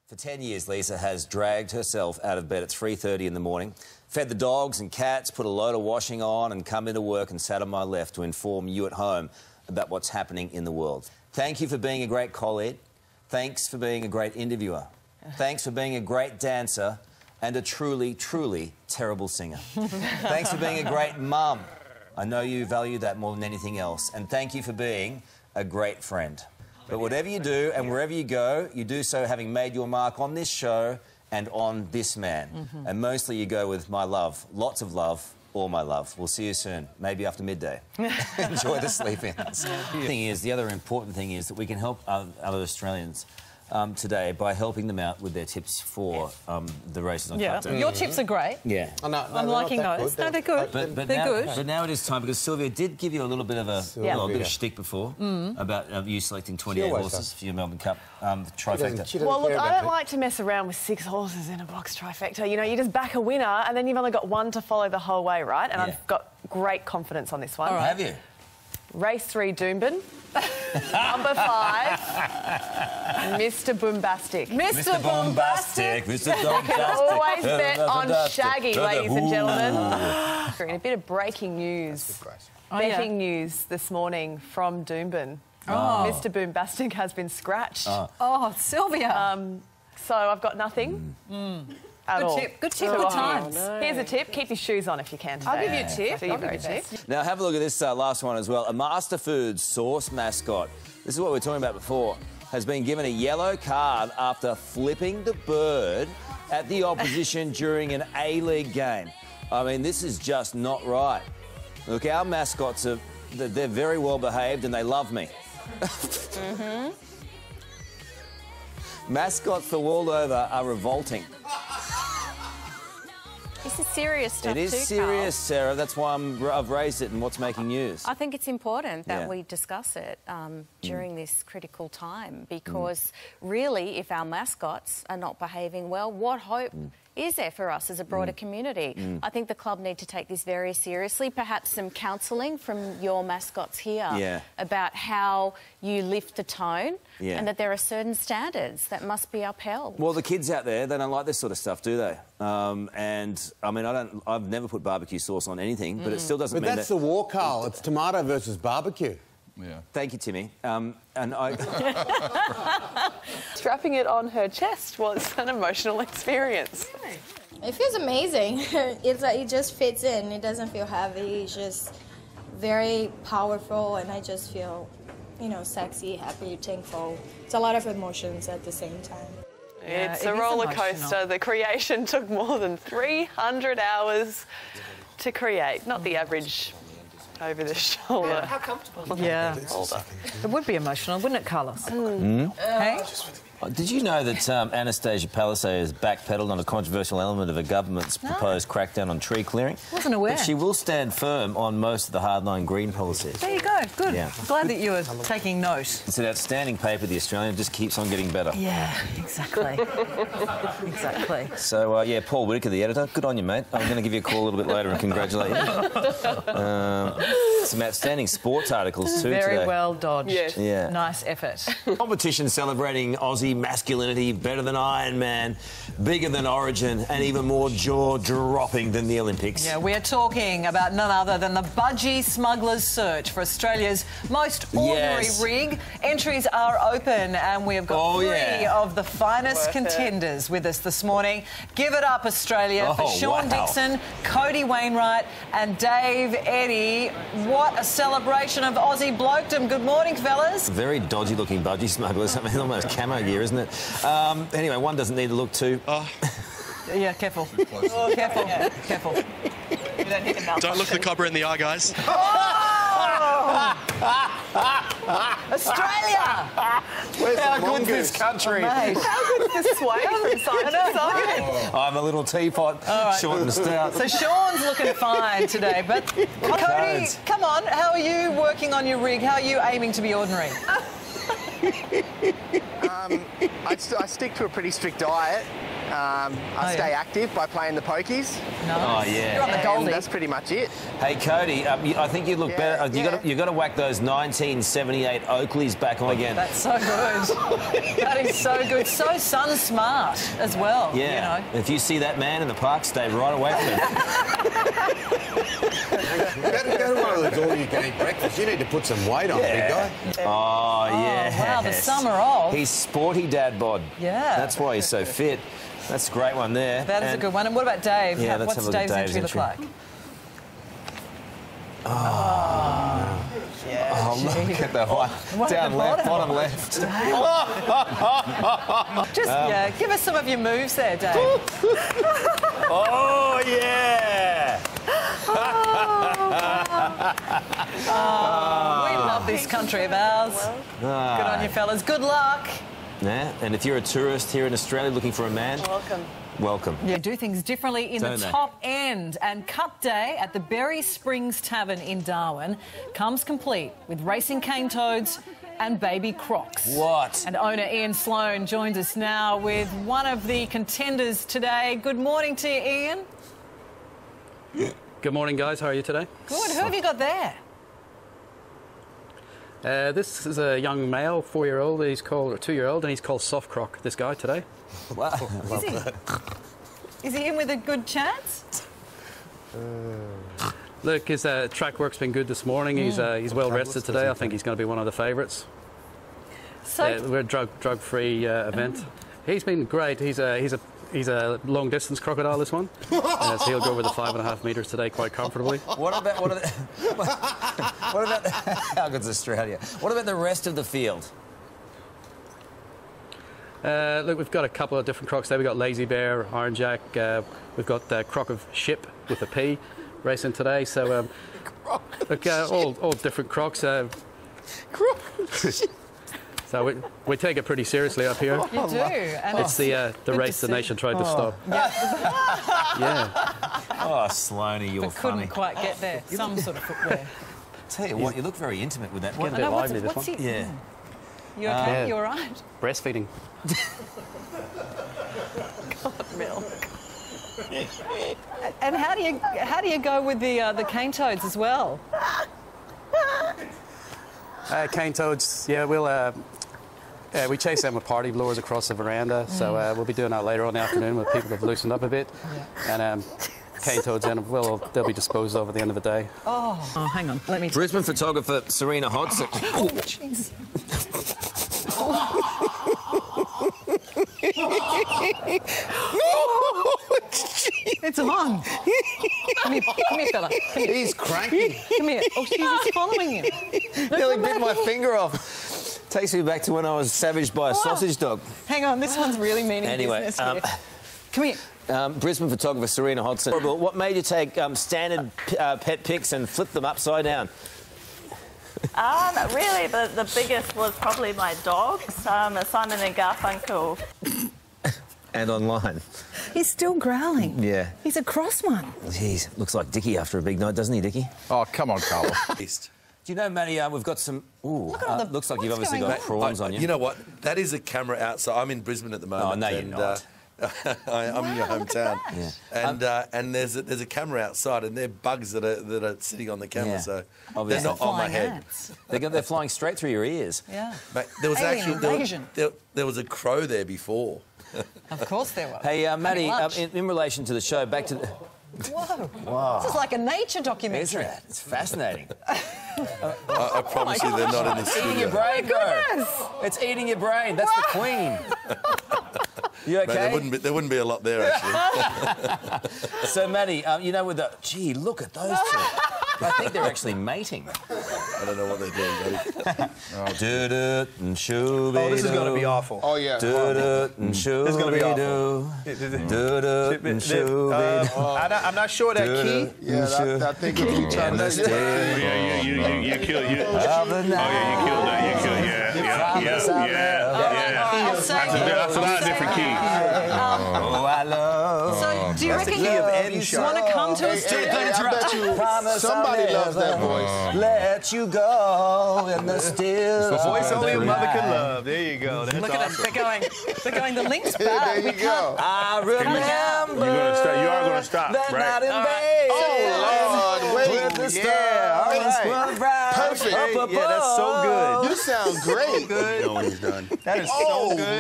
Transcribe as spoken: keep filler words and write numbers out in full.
For ten years, Lisa has dragged herself out of bed at three thirty in the morning, fed the dogs and cats, put a load of washing on and come into work and sat on my left to inform you at home about what's happening in the world. Thank you for being a great colleague. Thanks for being a great interviewer. Thanks for being a great dancer and a truly, truly terrible singer. Thanks for being a great mum. I know you value that more than anything else. And thank you for being a great friend. But whatever you do and wherever you go, you do so having made your mark on this show and on this man. Mm-hmm. And mostly you go with my love. Lots of love, all my love. We'll see you soon, maybe after midday. Enjoy the sleep-ins. The thing is, the other important thing is that we can help other Australians Um, today by helping them out with their tips for um, the races on yeah. Cut Day. Your tips are great. Yeah. Oh, no, no, I'm liking those. Good. No, they're good. But, but they're now, good. But now it is time, because Sylvia did give you a little bit of a, Yeah. well, a bit of shtick before mm. about uh, you selecting twenty-eight horses does. for your Melbourne Cup um, trifecta. She well, look, I don't like to mess around with six horses in a box trifecta. You know, you just back a winner and then you've only got one to follow the whole way, right? And Yeah. I've got great confidence on this one. All right. Have you? Race three, Doomben. Number five, Mister Boombastic. Mister Boombastic. Mister You can always bet on Shaggy, ladies and gentlemen. Ooh. And a bit of breaking news. Oh, Betting yeah. news this morning from Doomben. Oh. Mister Boombastic has been scratched. Oh, Oh, Sylvia. Um, so I've got nothing. Mm. At good all. tip. Good tip Oh, at times. no. Here's a tip. Keep your shoes on if you can today. I'll give you a tip. Do your I'll give very you a tip. best. Now, have a look at this uh, last one as well. A Master Foods sauce mascot, this is what we were talking about before, has been given a yellow card after flipping the bird at the opposition during an A-League game. I mean, this is just not right. Look, our mascots are, they're very well behaved and they love me. Mm-hmm. Mascots the world over are revolting. This is serious stuff It is too, serious, Carl. Sarah. That's why I'm, I've raised it and what's making news. I think it's important that Yeah. we discuss it um, during mm. this critical time, because mm. really, if our mascots are not behaving well, what hope mm. is there for us as a broader mm. community? Mm. I think the club need to take this very seriously. Perhaps some counselling from your mascots here yeah. about how you lift the tone yeah. and that there are certain standards that must be upheld. Well, the kids out there, they don't like this sort of stuff, do they? Um, and, I mean, I don't, I've never put barbecue sauce on anything, mm. but it still doesn't but mean that's that... the war, Carl. It's tomato versus barbecue. Yeah. Thank you, Timmy. Um, and I... Strapping it on her chest was an emotional experience. It feels amazing. It's like it just fits in. It doesn't feel heavy. It's just very powerful, and I just feel, you know, sexy, happy, thankful. It's a lot of emotions at the same time. Yeah, it's it a is roller emotional. coaster. The creation took more than three hundred hours to create. Not the average over the shoulder. How comfortable. Yeah. It would be emotional, wouldn't it, Carlos? Mm. Hey? Did you know that um, Anastasia Palaszczuk has backpedalled on a controversial element of a government's proposed crackdown on tree clearing? Wasn't aware. But she will stand firm on most of the hardline green policies. There you go. Good. Yeah. Glad that you were taking note. It's an outstanding paper, The Australian. It just keeps on getting better. Yeah, exactly. exactly. So, uh, yeah, Paul Whitaker, the editor, good on you, mate. I'm going to give you a call a little bit later and congratulate you. um, some outstanding sports articles too Very today. well dodged. Yes. Yeah. Nice effort. Competition celebrating Aussie masculinity, better than Iron Man, bigger than Origin, and even more jaw-dropping than the Olympics. Yeah, we're talking about none other than the Budgie Smugglers Search for Australia's most ordinary Yes. rig. Entries are open, and we have got Oh, three yeah. of the finest Worth it. contenders with us this morning. Give it up, Australia, Oh, for Sean wow. Dixon, Cody Wainwright and Dave Eddy. What a celebration of Aussie blokedom. Good morning, fellas. Very dodgy-looking budgie smugglers. I mean, almost camo gear, isn't it? Um, anyway, one doesn't need to look too... Oh. Yeah, careful. Oh, careful. Yeah. Careful. You don't need to Don't look the cobra in the eye, guys. Oh! Australia! Where's How the good's mongoose? this country? Mate. How good's this sway from side to side? I'm a little teapot, right. short and stout. So Sean's looking fine today, but Cody, Codes. come on, how are you working on your rig? How are you aiming to be ordinary? um, I, st I stick to a pretty strict diet, Um, I Oh, stay yeah. active by playing the pokies. No. Oh, yeah. You're on the And Goldie. that's pretty much it. Hey, Cody, um, you, I think you look Yeah, better. Uh, You yeah. got you got to whack those nineteen seventy-eight Oakleys back on again. That's so good. That is so good. So sun smart as well. yeah. You know. If you see that man in the park, stay right away from him. Go to, go to one of those all-you-can-eat breakfasts. You need to put some weight on, big guy. Oh, yeah. wow, the summer of. He's sporty dad bod. Yeah. That's why he's so fit. That's a great one there. That is And- a good one. And what about Dave? Yeah, How- let's What's have a look at Dave's Dave's entry look entry. like? Oh, look at the one. What at Down the left, bottom? bottom left. Just, yeah, give us some of your moves there, Dave. Oh, yeah. We love this country of ours. Good on you, fellas. Good luck. Yeah, and if you're a tourist here in Australia looking for a man, Welcome. welcome. You do things differently in Don't the they? top end. And Cup Day at the Berry Springs Tavern in Darwin comes complete with racing cane toads and baby crocs. What? And owner Ian Sloan joins us now with one of the contenders today. Good morning to you, Ian. Good morning, guys. How are you today? Good. Who have you got there? Uh, this is a young male, four-year-old. He's called, or two-year-old, and he's called Soft Croc. This guy today. Wow. Is he? Is he in with a good chance? Look, his uh, track work's been good this morning. He's uh, he's well rested today. I think he's going to be one of the favourites. So, Uh, we're a drug drug-free uh, event. He's been great. He's a he's a he's a long-distance crocodile. This one, uh, so he'll go over the five and a half metres today quite comfortably. What about what, are the, what about the, how good's Australia? What about the rest of the field? Uh, look, we've got a couple of different crocs there. We've got Lazy Bear, Iron Jack. Uh, we've got uh, Croc of Ship with a P racing today. So, um, look, uh, all, all different crocs. Uh, so we, we take it pretty seriously up here. you do. And It's the uh, the good to race the see. nation tried to stop. Yeah. Oh, Sloaney, you're but couldn't funny. quite get there. Some sort of footwear. Tell you what, you look very intimate with that. Getting a bit No, what's, lively, this what's one. he? Yeah. You okay? Yeah. You all right? Breastfeeding. Milk. And how do you how do you go with the uh, the cane toads as well? Uh, cane toads, yeah, we'll uh, uh, we chase them with party blowers across the veranda. So uh, we'll be doing that later on in the afternoon when people have loosened up a bit. And um, cane toads, then well, they'll be disposed of at the end of the day. Oh, oh hang on. Let me. Brisbane photographer Serena Hodson. Oh, jeez. It's on. Come here, come here, fella. Come here. He's cranky. Come here. Oh, she's just following you. Nearly bit my finger off. Takes me back to when I was savaged by a sausage dog. Hang on, this one's really meaning Anyway, business um, here. Come here. Um, Brisbane photographer Serena Hodson. What made you take um, standard uh, pet pics and flip them upside down? Um, really, the, the biggest was probably my dogs, um, Simon and Garfunkel. And online. He's still growling. Yeah. He's a cross one. Jeez, looks like Dickie after a big night, doesn't he, Dickie? Oh, come on, Carla. Do you know, Matty, uh, we've got some... Ooh, at all uh, the- looks like you've what's obviously going got on? prawns on you. You know what? That is a camera outside. I'm in Brisbane at the moment. Oh, no, you're and, not. Uh, I, I'm in your Wow, look hometown. at that. Yeah. And uh, and there's a, there's a camera outside, and they're bugs that are that are sitting on the camera, Yeah. so Obviously. they're not on my Flying head. ants. They're, go- they're flying straight through your ears. Yeah. Mate, there was Alien actually there, invasion. there, there was a crow there before. Of course there was. Hey, uh, Matty, um, lunch. in, in relation to the show, back to the... Whoa. Wow. This is like a nature documentary. Isn't it? It's fascinating. I, I promise you, they're not in the Eating your studio. brain, bro. It's eating your brain. That's the queen. You Mate, there okay? wouldn't be there wouldn't be a lot there actually. So, Matty, um, you know, with the... Gee, look at those two. I think they're actually mating. I don't know what they're doing, buddy. Do-do and shoo. Oh, this is going to be awful. Oh, yeah. Do-do and shoo. This is gonna be Do-do and shoo. Uh, I'm, not, I'm not sure that key. Yeah, that, that thing that you trying to Yeah, you, you, you, you killed you. Oh yeah, you killed that. You killed yeah, yeah, yeah, yeah, yeah. I'll say That's a, that's a lot of different keys. Oh, I love. So do you That's thinking key of you N sharp. want to come to Hey, us to hey, hey, I bet you Promise somebody I'll loves that never voice. Let you go in the still. The voice only a of the mother can night. love. There you go. That's Look at them. awesome. They're going. They're going. The link's There back. you We go. I remember. You're gonna start. You are gonna stop, that right? night in All right. Vegas. Oh, Lord, wait. With the Yeah, all stars right. were bright Perfect. up Yeah, that's so good. You sound great. Good. No, he's done. That is Oh, so good.